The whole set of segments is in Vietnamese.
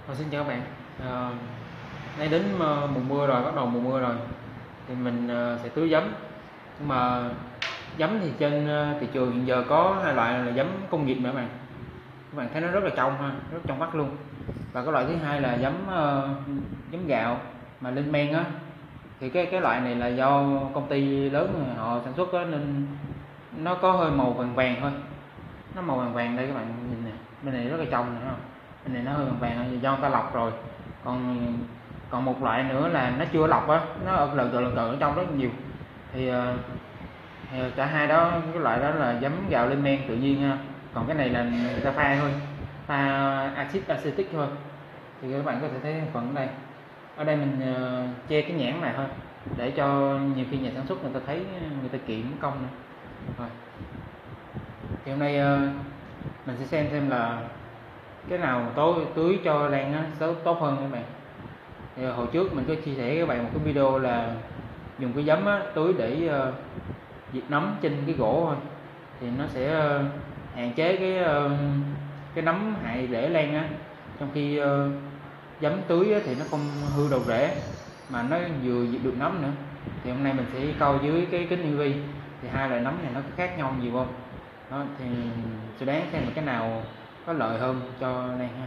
Xin chào các bạn. Nay đến mùa mưa rồi, bắt đầu mùa mưa rồi thì mình sẽ tưới giấm. Nhưng mà giấm thì trên thị trường hiện giờ có hai loại là giấm công nghiệp nữa các bạn. Các bạn thấy nó rất là trong ha, rất trong mắt luôn. Và cái loại thứ hai là giấm gạo mà lên men á. Thì cái loại này là do công ty lớn họ sản xuất á, nên nó có hơi màu vàng vàng thôi. Nó màu vàng vàng đây các bạn nhìn nè, bên này rất là trong nè, không? Bên này nó hơi vàng vàng do người ta lọc rồi. Còn còn một loại nữa là nó chưa lọc á, nó ở lần cờ ở trong rất nhiều. Thì cả hai đó, cái loại đó là giấm gạo lên men tự nhiên ha. Còn cái này là người ta pha thôi, pha axit acetic thôi. Thì các bạn có thể thấy thành phần ở đây. Ở đây mình che cái nhãn này thôi, để cho nhiều khi nhà sản xuất người ta thấy, người ta kiểm công nữa. Rồi. Thì hôm nay mình sẽ xem là cái nào tưới cho lan á tốt hơn các bạn. Thì hồi trước mình có chia sẻ với các bạn một cái video là dùng cái giấm á, tưới để diệt nấm trên cái gỗ thôi, thì nó sẽ hạn chế cái nấm hại rễ lan á. Trong khi giấm tưới á, thì nó không hư đầu rễ mà nó vừa diệt được nấm nữa. Thì hôm nay mình sẽ coi dưới cái kính UV thì hai loại nấm này nó có khác nhau nhiều không. Đó, thì sẽ đoán xem là cái nào có lợi hơn cho lan ha.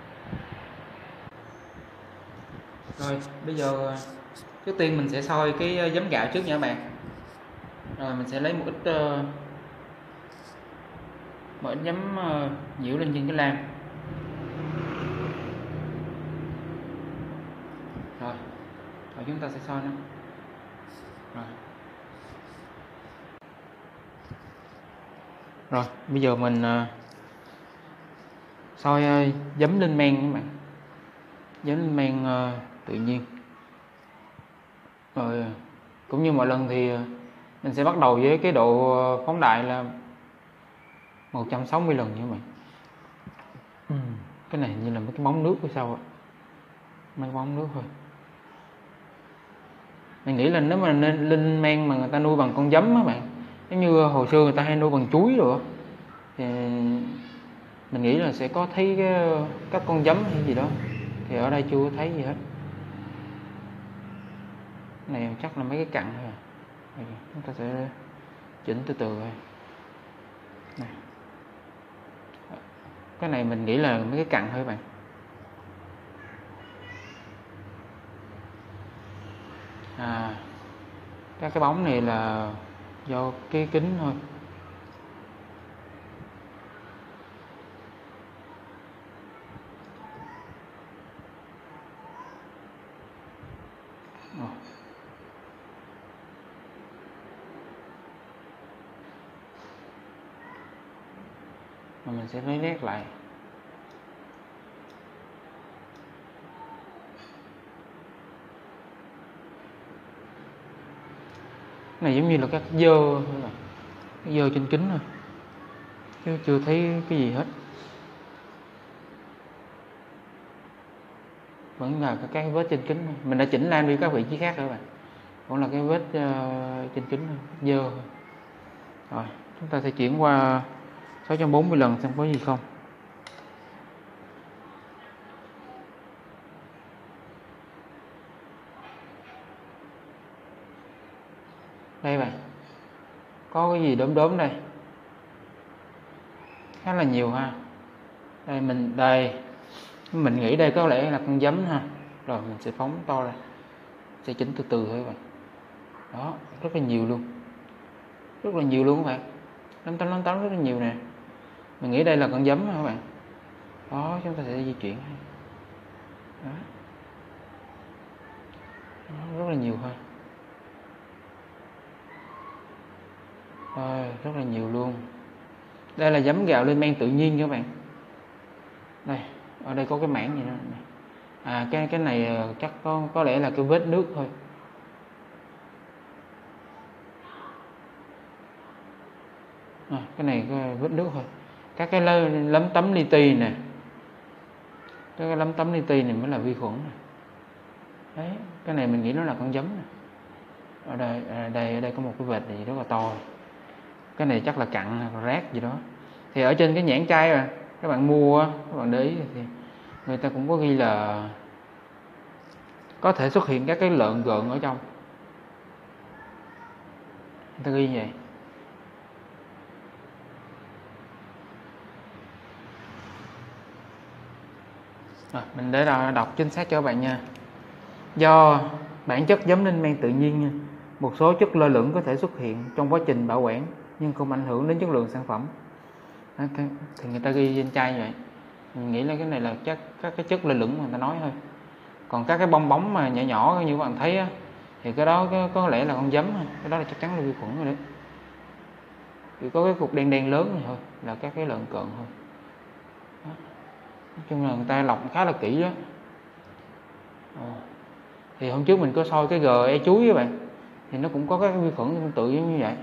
Rồi bây giờ trước tiên mình sẽ soi cái giấm gạo trước nha các bạn. Rồi mình sẽ lấy một ít giấm nhiễu lên trên cái lan. Rồi chúng ta sẽ soi nó. Rồi bây giờ mình soi giấm lên men các bạn, giấm lên men tự nhiên. Rồi cũng như mọi lần thì mình sẽ bắt đầu với cái độ phóng đại là 160 lần như vậy. Cái này như là mấy cái bóng nước hay sao ạ? Mấy bóng nước thôi. Mình nghĩ là nếu mà nên lên men mà người ta nuôi bằng con giấm á bạn, giống như hồi xưa người ta hay nuôi bằng chuối rồi á, thì mình nghĩ là sẽ có thấy các con giấm hay gì đó. Thì ở đây chưa thấy gì hết. Cái này chắc là mấy cái cặn thôi à. Chúng ta sẽ chỉnh từ từ thôi. Này. Cái này mình nghĩ là mấy cái cặn thôi các bạn. Các cái bóng này là do cái kính thôi. Mà mình sẽ lấy nét lại. Cái này giống như là các dơ trên kính thôi, chứ chưa thấy cái gì hết. Vẫn là các vết trên kính thôi. Mình đã chỉnh lan đi các vị trí khác rồi các bạn, vẫn là cái vết trên kính thôi, dơ thôi. Rồi chúng ta sẽ chuyển qua 640 lần xem có gì không. Đây bạn, có cái gì đốm đốm đây, khá là nhiều ha. Mình nghĩ đây có lẽ là con giấm ha. Rồi mình sẽ phóng to ra, sẽ chỉnh từ từ thôi các bạn. Đó, rất là nhiều luôn các bạn. Lấm tấm rất là nhiều nè. Mình nghĩ đây là con giấm ha các bạn. Đó, chúng ta sẽ di chuyển. Đó, rất là nhiều ha. Rồi, rất là nhiều luôn. Đây là giấm gạo lên men tự nhiên các bạn. Đây, ở đây có cái mảng gì đó. Cái này chắc có lẽ là cái vết nước thôi. Cái này cái vết nước thôi. Các cái lấm tấm li ti nè. Cái lấm tấm li ti này mới là vi khuẩn nè. Đấy, cái này mình nghĩ nó là con giấm nè. Ở đây có một cái vệt gì rất là to. Cái này chắc là cặn hoặc rác gì đó. Thì ở trên cái nhãn chai các bạn mua, các bạn để ý thì người ta cũng có ghi là có thể xuất hiện các cái lợn gợn ở trong, người ta ghi như vậy. Rồi, mình để đọc chính xác cho các bạn nha. Do bản chất giấm lên men tự nhiên nha, một số chất lơ lửng có thể xuất hiện trong quá trình bảo quản nhưng không ảnh hưởng đến chất lượng sản phẩm. Thì người ta ghi trên chai như vậy. Mình nghĩ là cái này là chắc các cái chất lơ lửng mà người ta nói thôi. Còn các cái bong bóng mà nhỏ nhỏ như các bạn thấy á, thì cái đó có lẽ là con giấm thôi, cái đó là chắc chắn là vi khuẩn rồi đấy. Chỉ có cái cục đen đen lớn này thôi là các cái lợn cợn thôi. Đó. Nói chung là người ta lọc khá là kỹ đó. Thì hôm trước mình có soi cái GE chuối các bạn, thì nó cũng có các vi khuẩn tương tự như vậy.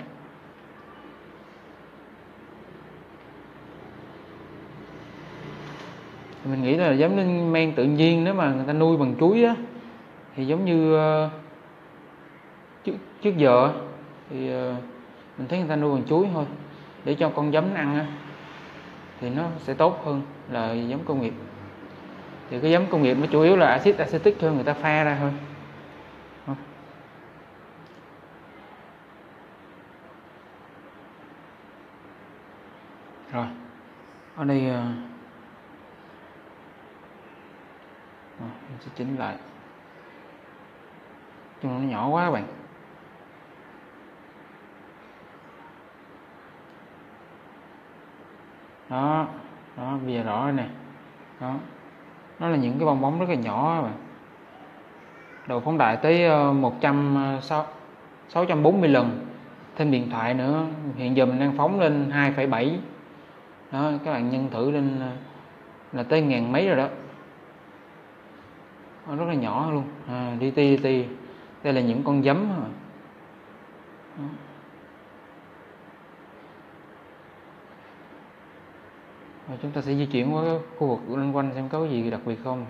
Mình nghĩ là giống như men tự nhiên, nếu mà người ta nuôi bằng chuối á, thì giống như trước giờ thì mình thấy người ta nuôi bằng chuối thôi để cho con giấm ăn á, thì nó sẽ tốt hơn là giấm công nghiệp. Thì cái giấm công nghiệp nó chủ yếu là axit acetic thôi, người ta pha ra thôi. Rồi ở đây mình sẽ chỉnh lại, chung nó nhỏ quá các bạn. Đó bây giờ rõ rồi nè. Đó, nó là những cái bong bóng rất là nhỏ các bạn. Độ phóng đại tới 640 lần. Thêm điện thoại nữa, hiện giờ mình đang phóng lên 2,7. Đó, các bạn nhân thử lên là tới 1000 mấy rồi đó. Nó rất là nhỏ luôn. DT. Đây là những con giấm rồi. Rồi chúng ta sẽ di chuyển qua cái khu vực xung quanh xem có cái gì đặc biệt không.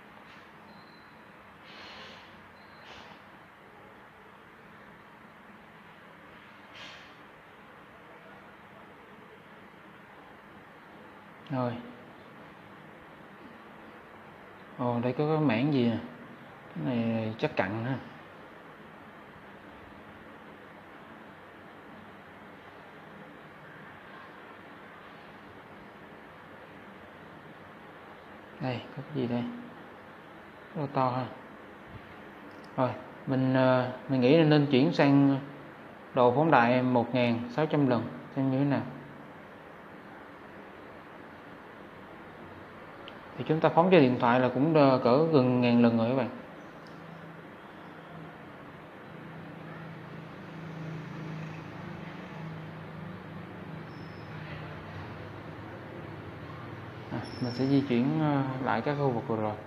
Rồi. Đây có cái mảng gì nè. Cái này chắc cặn ha. Đây, có cái gì đây? Rất to ha. Rồi, mình nghĩ là nên chuyển sang độ phóng đại 1600 lần xem như thế nào. Thì chúng ta phóng cho điện thoại là cũng cỡ gần 1000 lần rồi các bạn. Mình sẽ di chuyển lại các khu vực vừa rồi.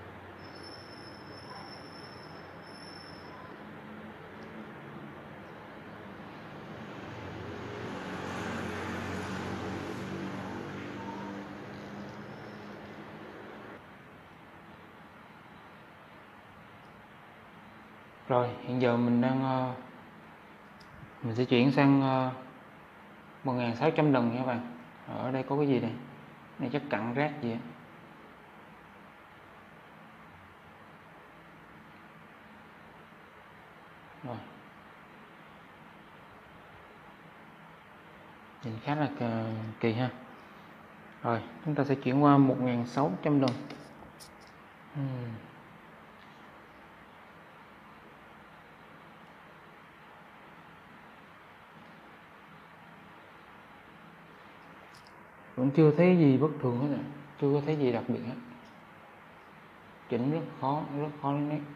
Rồi, hiện giờ mình sẽ chuyển sang 1600 lần nha các bạn. Ở đây có cái gì đây? Này chắc cặn rác gì á. Rồi. Nhìn khá là kỳ ha. Rồi, chúng ta sẽ chuyển qua 1600 lần. Vẫn chưa thấy gì bất thường hết, chưa có thấy gì đặc biệt hết. Chỉnh rất khó lên đấy.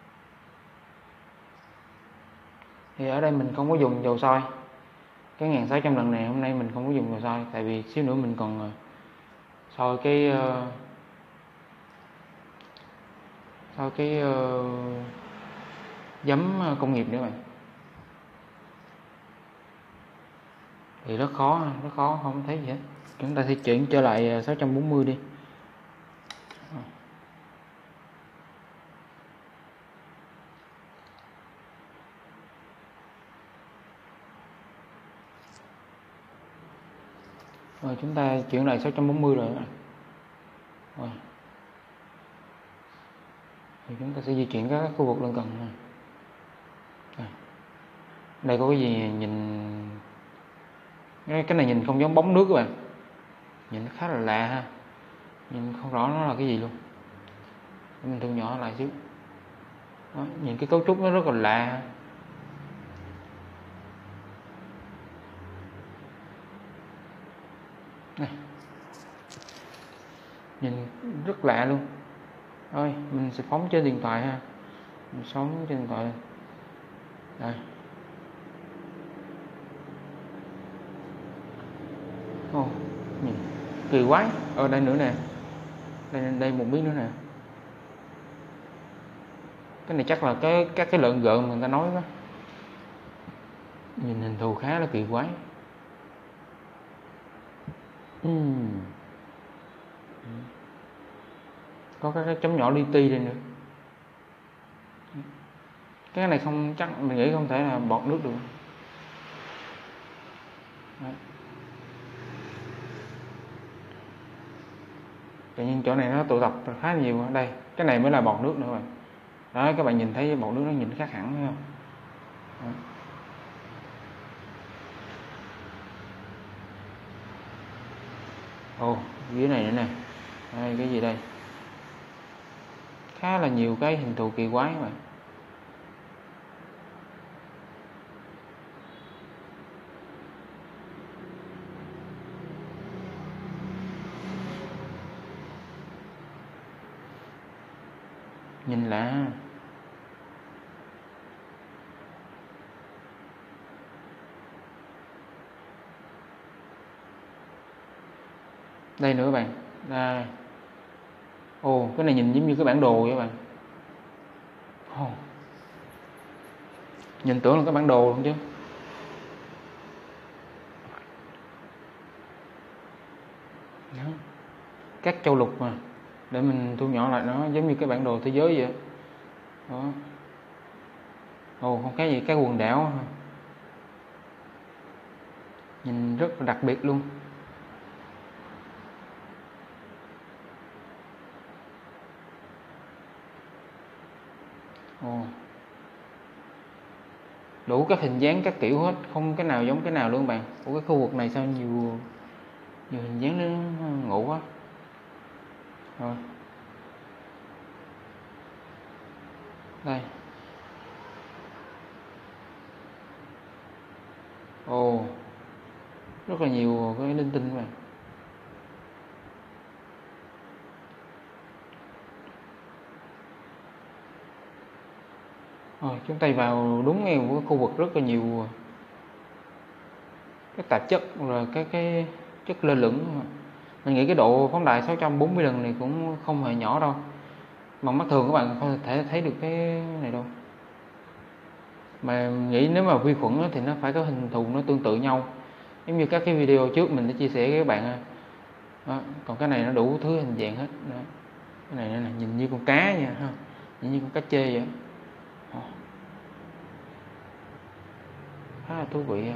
Thì ở đây mình không có dùng dầu soi. Cái 1600 lần này hôm nay mình không có dùng dầu soi, tại vì xíu nữa mình còn soi cái giấm công nghiệp nữa bạn. Thì rất khó, không thấy gì hết. Chúng ta sẽ chuyển trở lại 640 đi. Rồi chúng ta chuyển lại 640 rồi. Rồi. thì chúng ta sẽ di chuyển các khu vực lân cận. Đây có cái gì nhìn, cái này nhìn không giống bóng nước các bạn, nhìn nó khá là lạ ha, nhìn không rõ nó là cái gì luôn. Để mình thu nhỏ lại xíu. Đó, nhìn cái cấu trúc nó rất là lạ. Này, nhìn rất lạ luôn. Rồi mình sẽ phóng trên điện thoại ha, mình phóng trên điện thoại đây. Nhìn kỳ quái. Ở đây nữa nè, đây một miếng nữa nè. Cái này chắc là các cái lợn gợn mà người ta nói đó. Nhìn hình thù khá là kỳ quái. Có các cái chấm nhỏ li ti đây nữa. Cái này không chắc, mình nghĩ không thể là bọt nước được. Đấy. Tự nhiên chỗ này nó tụ tập khá nhiều ở đây. Cái này mới là bọt nước nữa rồi. Đó, các bạn nhìn thấy bọt nước nó nhìn khác hẳn thấy không? Đó. Ồ, dưới này nữa nè. Đây, cái gì đây? Khá là nhiều cái hình thù kỳ quái các bạn. Nhìn lạ. Đây nữa các bạn. Đây. Ồ, cái này nhìn giống như cái bản đồ vậy các bạn. Nhìn tưởng là cái bản đồ luôn chứ. Đó. Các châu lục mà. Để mình thu nhỏ lại, nó giống như cái bản đồ thế giới vậy. Đó. Ồ, không cái gì, cái quần đảo. Nhìn rất là đặc biệt luôn. Ồ. Đủ các hình dáng các kiểu hết, không cái nào giống cái nào luôn bạn. Ủa cái khu vực này sao nhiều hình dáng nó ngộ quá. Rồi. Đây. Ồ. Rất là nhiều cái linh tinh mà. Rồi, chúng ta vào đúng ngay một cái khu vực rất là nhiều cái tạp chất rồi cái chất lơ lửng. Mình nghĩ cái độ phóng đại 640 lần này cũng không hề nhỏ đâu. Bằng mắt thường các bạn không thể thấy được cái này đâu. Mà nghĩ nếu mà vi khuẩn thì nó phải có hình thù nó tương tự nhau. Giống như các cái video trước mình đã chia sẻ với các bạn. Đó, còn cái này nó đủ thứ hình dạng hết. Đó. Cái này nhìn như con cá vậy ha, nhìn như con cá chê vậy. Đó. Khá là thú vị.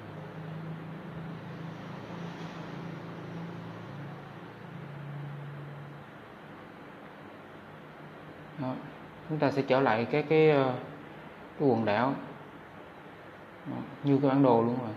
Đó. Chúng ta sẽ trở lại cái quần đảo. Đó. Như cái bản đồ luôn rồi.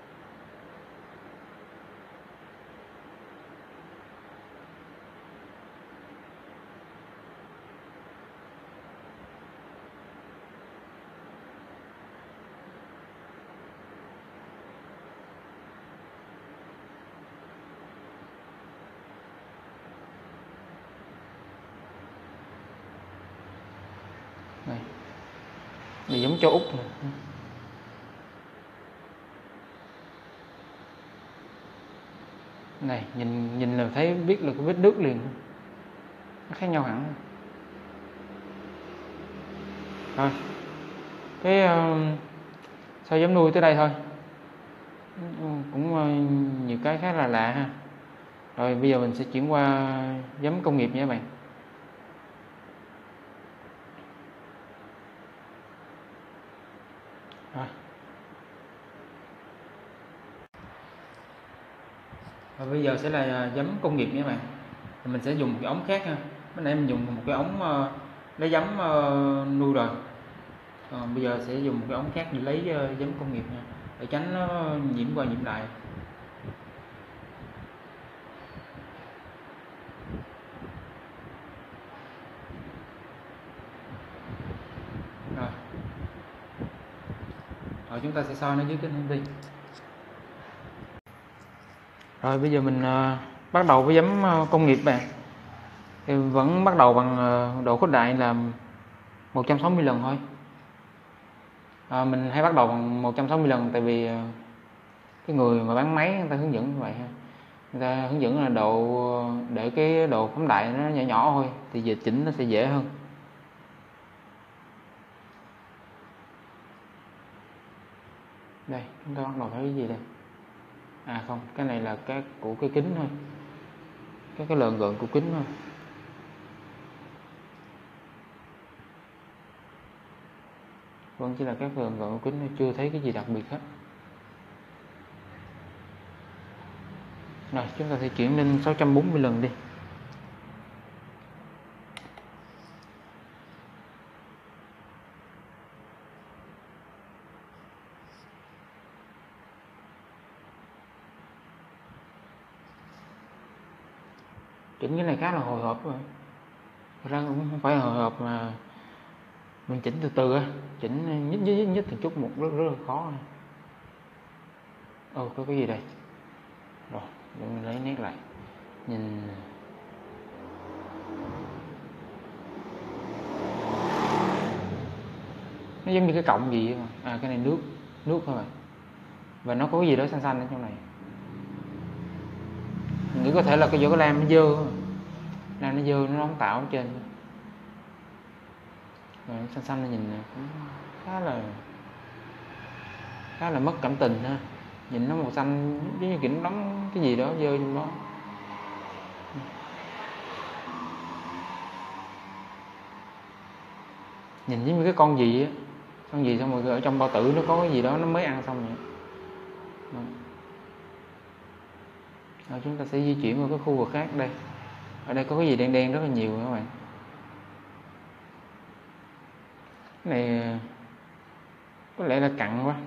Này giống châu Úc này. Này nhìn là thấy biết là cái vết nước liền, nó khác nhau hẳn. Thôi cái sao giống nuôi tới đây thôi, cũng nhiều cái khá là lạ ha. Rồi bây giờ mình sẽ chuyển qua giấm công nghiệp nha các bạn. Và bây giờ sẽ là giấm công nghiệp nha các bạn. Thì mình sẽ dùng một cái ống khác ha. Lúc nãy mình dùng một cái ống lấy giấm nuôi rồi. Bây giờ sẽ dùng một cái ống khác để lấy giấm công nghiệp nha, để tránh nó nhiễm qua nhiễm lại. Rồi chúng ta sẽ soi nó dưới kính hiển vi. Rồi bây giờ mình bắt đầu với giấm công nghiệp bạn. Thì vẫn bắt đầu bằng độ khuếch đại là 160 lần thôi. Mình hay bắt đầu bằng 160 lần tại vì cái người mà bán máy người ta hướng dẫn như vậy ha. Người ta hướng dẫn là để cái độ phóng đại nó nhỏ nhỏ thôi, thì giờ chỉnh nó sẽ dễ hơn. Đây, chúng ta bắt đầu thấy cái gì đây? Không, cái này là cái của cái kính thôi, cái lợn gợn của kính thôi. Vẫn chỉ là các lợn gợn của kính thôi, chưa thấy cái gì đặc biệt hết. Rồi chúng ta sẽ chuyển lên 640 lần đi. Chỉnh cái này khá là hồi hộp rồi. Thật ra cũng không phải hồi hộp mà mình chỉnh từ từ á, chỉnh nhích từng chút một rất là khó. Có cái gì đây? Rồi, để mình lấy nét lại. Nhìn nó giống như cái cọng gì mà. Cái này nước thôi mà. Và nó có cái gì đó xanh xanh ở trong này. Mình nghĩ có thể là cái chỗ cái lam nó dơ. Lam nó dơ, nó nóng tạo ở trên. Rồi xanh xanh nó nhìn cũng khá là mất cảm tình ha. Nhìn nó màu xanh giống như kiểu nó đóng cái gì đó dơ trong đó. Nhìn giống như cái con gì á. Con gì xong rồi ở trong bao tử nó có cái gì đó nó mới ăn xong vậy. Rồi chúng ta sẽ di chuyển vào cái khu vực khác đây. Ở đây có cái gì đen đen rất là nhiều các bạn. Cái này có lẽ là cặn quá.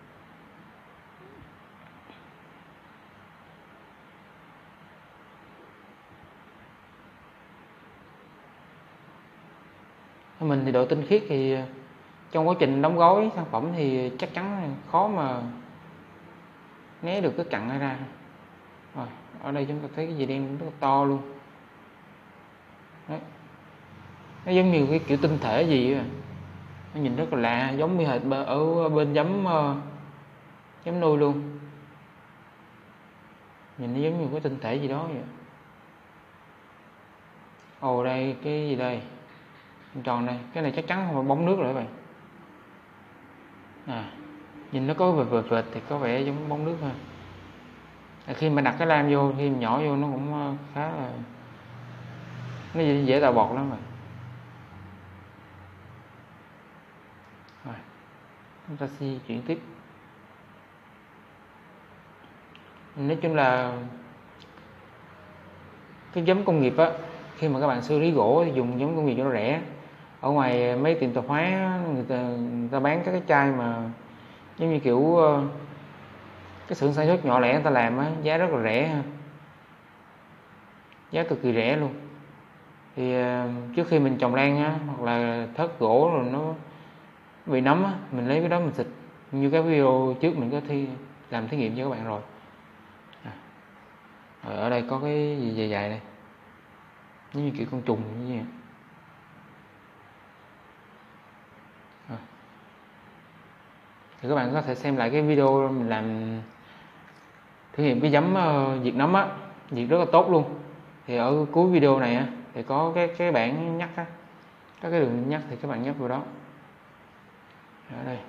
Mình thì độ tinh khiết thì trong quá trình đóng gói sản phẩm thì chắc chắn khó mà né được cái cặn này ra. Rồi, ở đây chúng ta thấy cái gì đen rất là to luôn. Đấy. Nó giống như cái kiểu tinh thể gì vậy. Nó nhìn rất là lạ, giống như hệt ở bên giấm nuôi luôn. Nhìn nó giống như cái tinh thể gì đó vậy. Đây cái gì đây? Tròn đây, cái này chắc chắn không phải bóng nước rồi các bạn. Nhìn nó có vệt thì có vẻ giống bóng nước ha. Khi mà đặt cái lam vô, khi mà nhỏ vô nó cũng khá là nó dễ tạo bọt lắm rồi. Chúng ta di chuyển tiếp. Nói chung là cái giấm công nghiệp á, khi mà các bạn xử lý gỗ thì dùng giấm công nghiệp cho nó rẻ. Ở ngoài mấy tiệm tạp hóa người ta bán các cái chai mà giống như kiểu cái xưởng sản xuất nhỏ lẻ người ta làm á, giá rất là rẻ ha. Giá cực kỳ rẻ luôn. Thì trước khi mình trồng lan á, hoặc là thớt gỗ rồi nó bị nấm á, mình lấy cái đó mình xịt. Như cái video trước mình có làm thí nghiệm cho các bạn rồi. Rồi ở đây có cái gì dài dài đây, giống như kiểu con trùng như vậy. Thì các bạn có thể xem lại cái video mình làm thử nghiệm cái giấm diệt nấm á, diệt rất là tốt luôn. Thì ở cuối video này á thì có cái bảng nhắc á, có cái đường nhắc thì các bạn nhấp vào đó. Ở đây.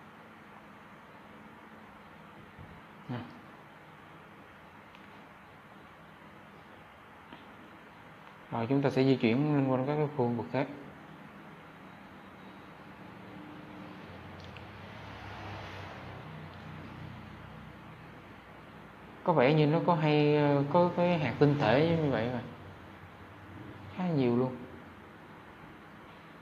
Rồi chúng ta sẽ di chuyển lên qua các cái khu vực khác. Có vẻ như nó có cái hạt tinh thể như vậy mà khá nhiều luôn.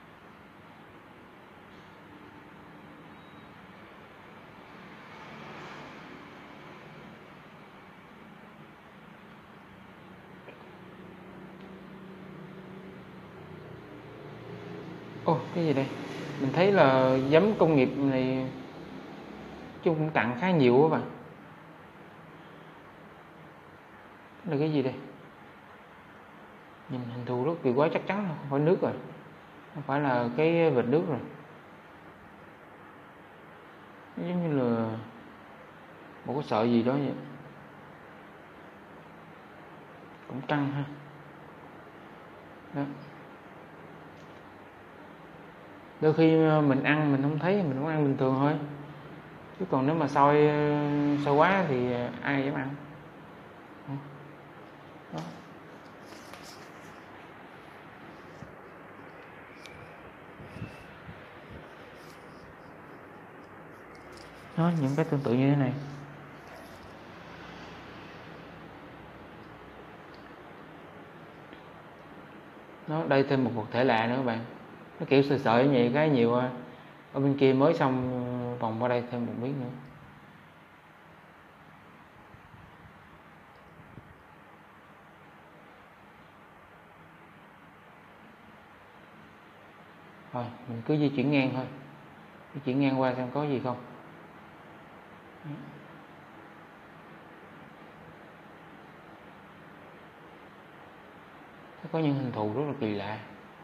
Ô, cái gì đây? Mình thấy là giấm công nghiệp này chung cũng tặng khá nhiều á bạn. Là cái gì đây? Nhìn hình thù rất kỳ quái, chắc chắn là không phải nước rồi. Không phải là cái vệt nước rồi. Giống như là một cái sợi gì đó vậy. Cũng căng ha. Đó. Đôi khi mình ăn mình không thấy, mình cũng ăn bình thường thôi. Chứ còn nếu mà sôi quá thì ai dám ăn. Đó. Đó, những cái tương tự như thế này. Đó, đây thêm một vật thể lạ nữa các bạn. Nó kiểu sợi sợi như vậy cái nhiều. Ở bên kia mới xong vòng qua đây thêm một miếng nữa. Rồi mình cứ di chuyển ngang thôi, di chuyển ngang qua xem có gì không. Có những hình thù rất là kỳ lạ.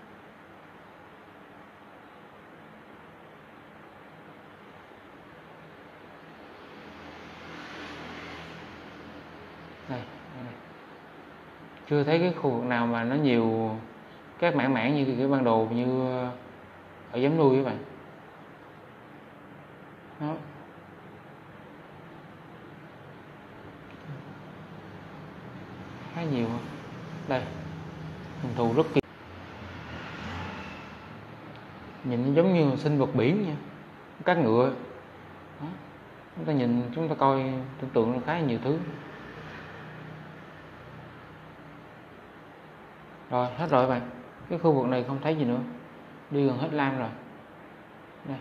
Đây, đây. Chưa thấy cái khu vực nào mà nó nhiều các mảng mảng như cái bản đồ như ở giấm nuôi các bạn. Đó. Khá nhiều. Đây, hình thù rất kỳ. Nhìn nó giống như sinh vật biển nha, cá ngựa. Đó. Chúng ta coi tưởng tượng khá nhiều thứ. Rồi, hết rồi các bạn. Cái khu vực này không thấy gì nữa. Đi gần hết lam rồi. Đây.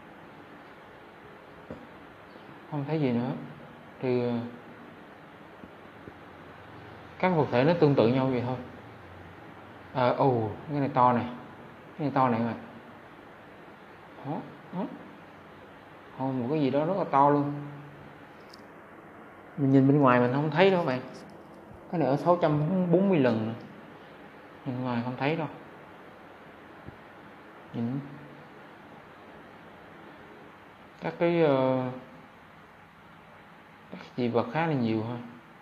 Không thấy gì nữa. Thì các vật thể nó tương tự nhau vậy thôi. Cái này to này. Cái này to này các bạn. Đó. Một cái gì đó rất là to luôn. Mình nhìn bên ngoài mình không thấy đâu các bạn. Cái này ở 640 lần. Bên ngoài không thấy đâu. Nhìn các cái các dị vật khá là nhiều ha.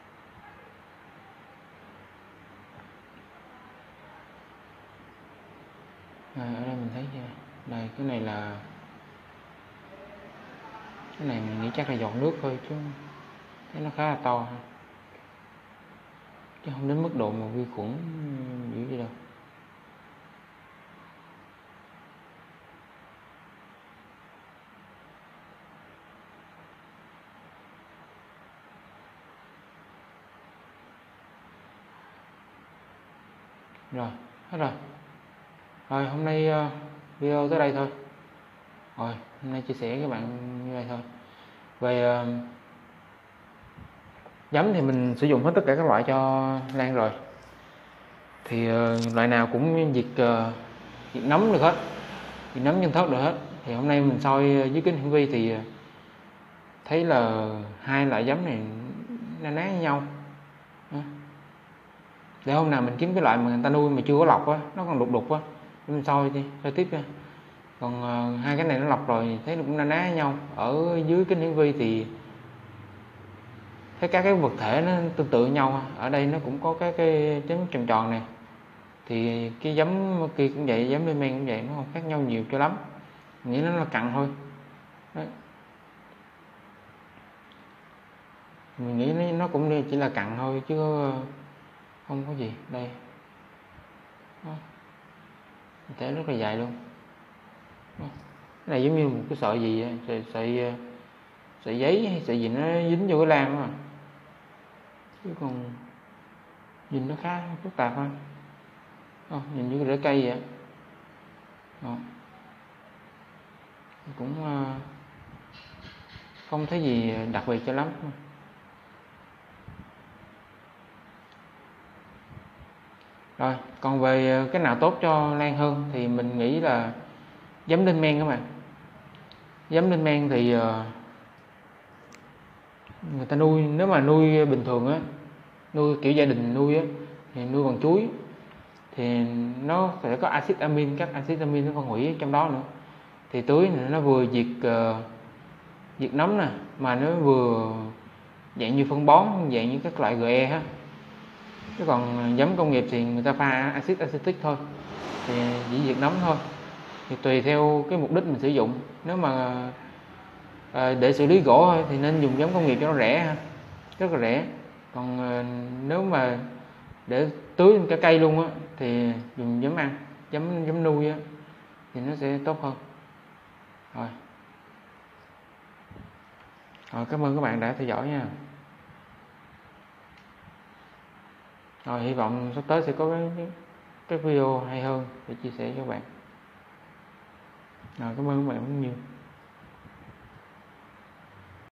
Ở đây mình thấy chưa? Đây, cái này mình nghĩ chắc là giọt nước thôi chứ thấy nó khá là to ha. Chứ không đến mức độ mà vi khuẩn dữ gì đâu. Rồi, hết rồi. Rồi, hôm nay video tới đây thôi. Rồi, hôm nay chia sẻ với các bạn như vậy thôi. Về giấm thì mình sử dụng hết tất cả các loại cho lan rồi. Thì loại nào cũng diệt nấm được hết, diệt nấm nhân thất được hết. Thì hôm nay mình soi dưới kính hiển vi thì thấy là hai loại giấm này na ná với nhau. Để hôm nào mình kiếm cái loại mà người ta nuôi mà chưa có lọc á, nó còn đục đục á, mình soi tiếp nha. Còn hai cái này nó lọc rồi thấy nó cũng na ná với nhau. Ở dưới kính hiển vi thì thấy các cái vật thể nó tương tự nhau. Ở đây nó cũng có cái chấm tròn tròn này. Thì cái giấm kia cũng vậy, giấm lên men cũng vậy, nó không khác nhau nhiều cho lắm. Nghĩ nó là cặn thôi. Đấy. Mình nghĩ nó cũng chỉ là cặn thôi chứ không có gì. Đây. Đó. Thể rất là dài luôn. Đó. Cái này giống như một cái sợi gì sợi giấy hay sợi gì nó dính vô cái lam á. Chứ còn nhìn nó khá phức tạp hơn. Nhìn như rễ cây vậy. Cũng không thấy gì đặc biệt cho lắm. Rồi, còn về cái nào tốt cho lan hơn thì mình nghĩ là Giấm lên men các bạn. Giấm lên men thì người ta nuôi, nếu mà nuôi bình thường á, nuôi kiểu gia đình nuôi á, thì nuôi bằng chuối thì nó sẽ có axit amin, các axit amin nó phân hủy trong đó nữa, thì tưới này nó vừa diệt nấm nè, mà nó vừa dạng như phân bón, dạng như các loại GE ha. Chứ còn giấm công nghiệp thì người ta pha axit acetic thôi, thì chỉ diệt nấm thôi. Thì tùy theo cái mục đích mình sử dụng. Nếu mà để xử lý gỗ thôi thì nên dùng giấm công nghiệp cho nó rẻ ha, rất là rẻ. Còn nếu mà để tưới cả cây luôn á thì dùng giấm ăn, giấm nuôi á thì nó sẽ tốt hơn. Rồi, cảm ơn các bạn đã theo dõi nha. Rồi, hy vọng sắp tới sẽ có cái video hay hơn để chia sẻ cho các bạn. Rồi, cảm ơn các bạn rất nhiều.